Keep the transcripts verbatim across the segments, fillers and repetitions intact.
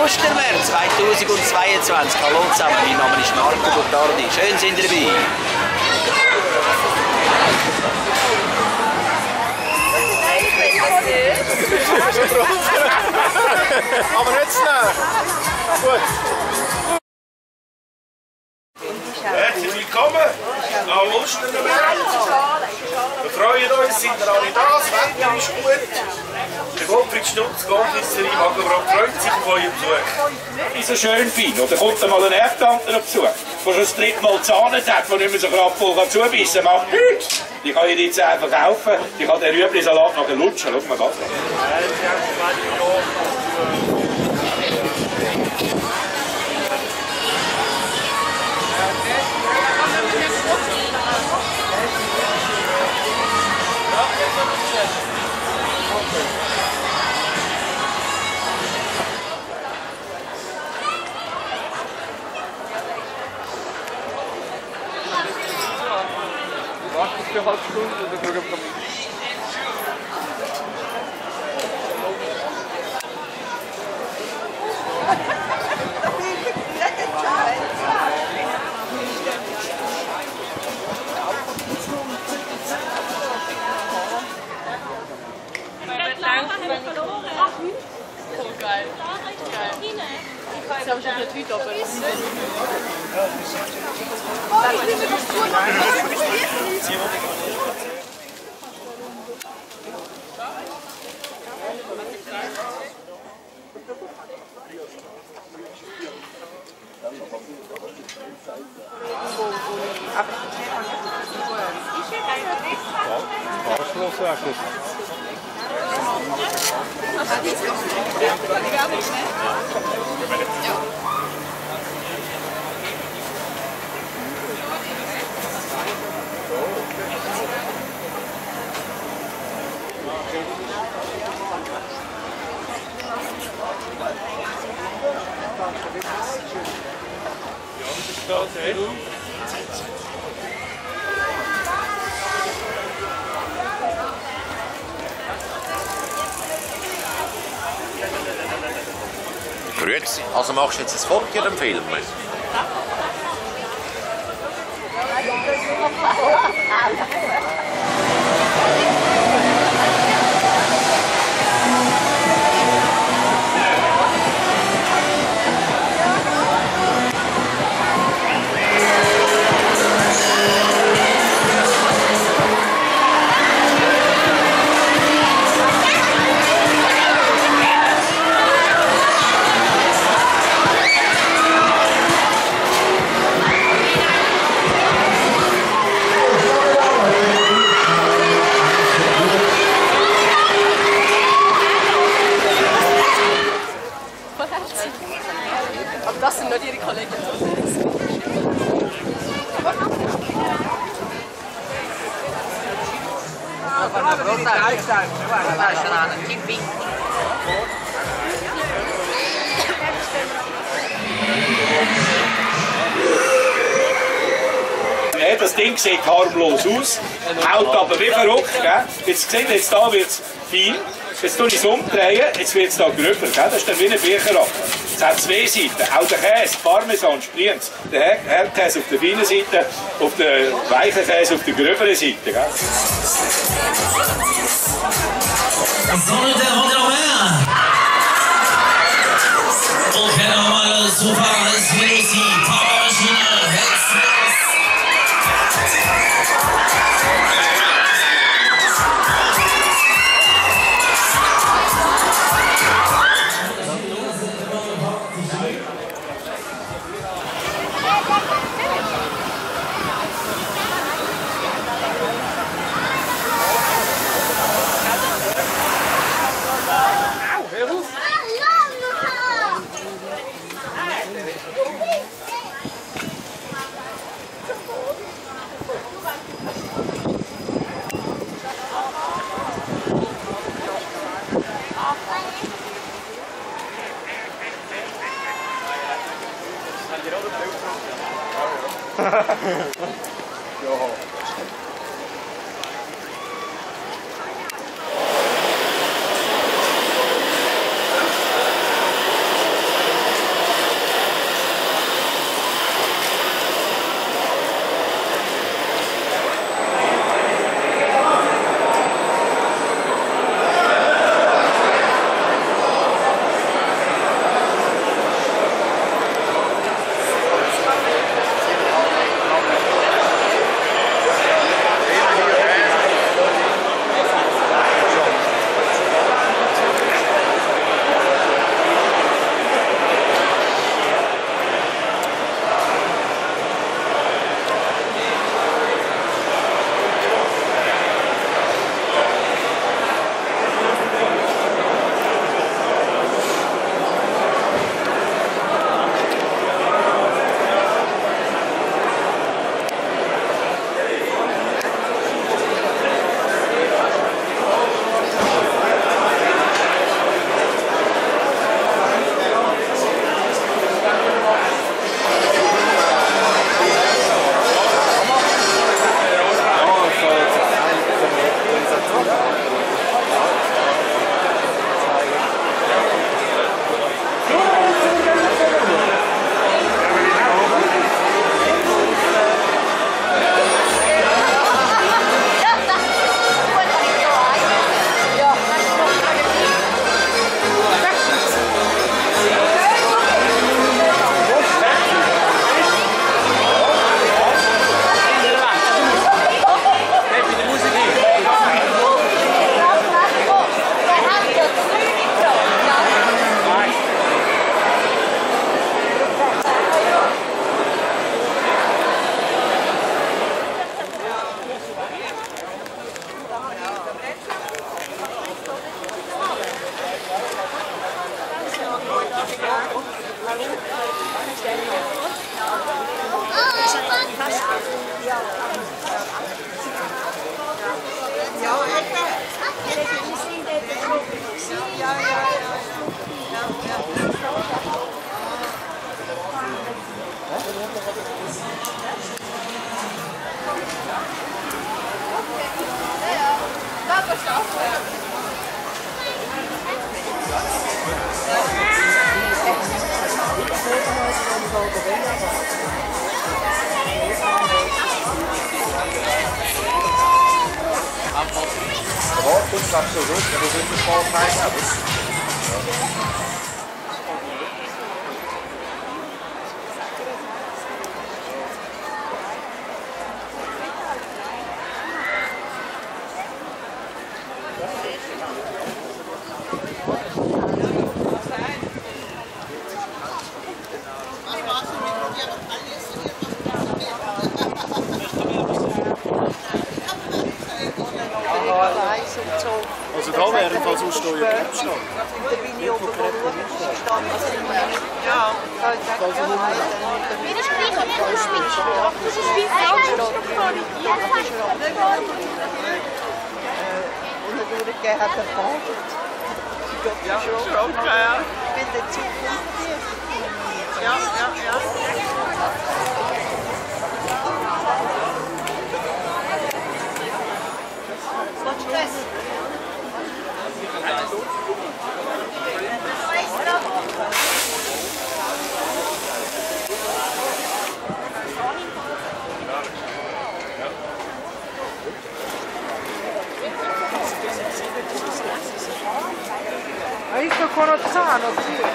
Ostermärz zweitausendzweiundzwanzig. Hallo zusammen, mein Name ist Marco Gottardi. Schön sind ihr dabei. Aber nicht schnell. Gut. Herzlich willkommen am Ostermärz. Wir freuen uns, sind ihr alle da, das Wetter ist gut. Der Gottfried Stutz, Goldlisserie Magenbrot freut sich auf euren Besuch. Ist so schön fein. Und dann kommt dann mal ein Erdtante dazu, der schon das dritte Mal Zahn hat, der nicht mehr so gerade voll zubissen kann. Macht nichts. Die kann ich jetzt einfach kaufen. Die kann den Rüebli-Salat nachher lutschen. Schau mal das an. Für eine halbe Stunde oder schauen wir mal. Voll geil. Geil. Sie haben schon eine Tüte oben. Ausschluss eigentlich. Grüezi. Also machst du jetzt ein Foto in dem Film? Aber das sind nicht ihre Kollegen. Das Ding sieht harmlos aus, haut aber wie verrückt. Gell? Jetzt seht ihr, jetzt da wird es fein. Jetzt tue ich es umdrehen, jetzt wird es da gröber. Gell? Das ist dann wie ein Bücherrappen. Es hat zwei Seiten, auch der Käse, Parmesan, Sprienz. Der Herdkäse auf der feinen Seite, auf der weichen Käse auf der gröberen Seite. Gell? Sonne der Rotterdam. Okay, nochmal super, als wir die Powermaschine hetzen. Goed, dat zo goed. Dat is in de val fijn. Also da wären fast so Steuern Krebsstand. Da bin ich oben gestanden. Ja, und dadurch hat er gebadet. Ja, schon, ja. Ich bin der Zukunft. Ja, ja, ja. Was ist das? Hai visto Corazzano?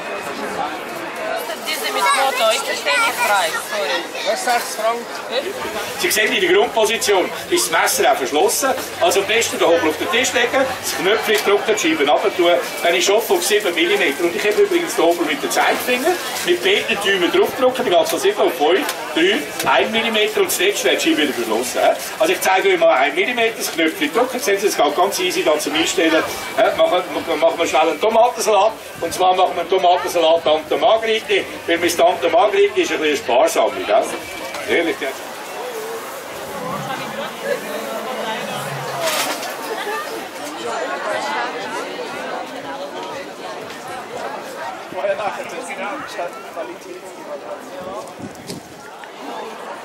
Diese mit Foto, ich verstehe nicht frei. Sorry. Was sagst du, Frank? Sie sehen in der Grundposition ist das Messer auch verschlossen. Also am besten den Hobel auf den Tisch legen, das Knöpfchen drücken, die Scheibe runter tun. Dann ist Schopf auf sieben Millimeter. Und ich habe übrigens den Hobel mit den Zeigefinger, mit beiden Daumen draufdrücken, die ganze sieben auf fünf, drei, ein Millimeter und das letzte wird die Scheibe wieder verschlossen. Also ich zeige euch mal ein Millimeter, das Knöpfchen drücken. Sehen Sie, es geht ganz easy da zum Einstellen. Machen, machen wir schnell einen Tomatensalat. Und zwar machen wir einen Tomatensalat Tante Margrethe, weil mein Tante Margrethe ist ein bisschen sparsam. Gell? Ehrlich jetzt. Vorher nachher, das ist die Qualität.